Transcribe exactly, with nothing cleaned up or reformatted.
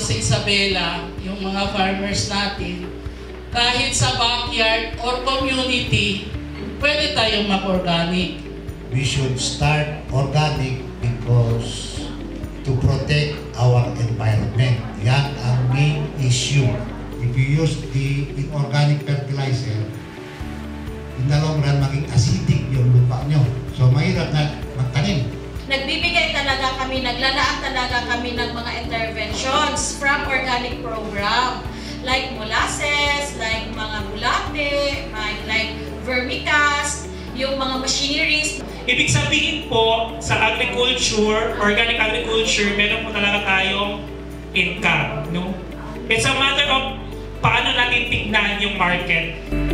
sa Isabela, yung mga farmers natin, kahit sa backyard or community, pwede tayong mag-organic. We should start organic because to protect our environment. Yan ang main issue. If you use the inorganic fertilizer, in the long run, maging acidic yung lupa nyo. So, mahirap na magtanim. Nagbibigay talaga kami, naglalaan talaga kami ng mga interventions from organic program. Like molasses, like mga bulate, like, like vermicast, yung mga machineries. Ibig sabihin po, sa agriculture, organic agriculture, meron po talaga tayong income. No? It's a matter of paano natin tignan yung market.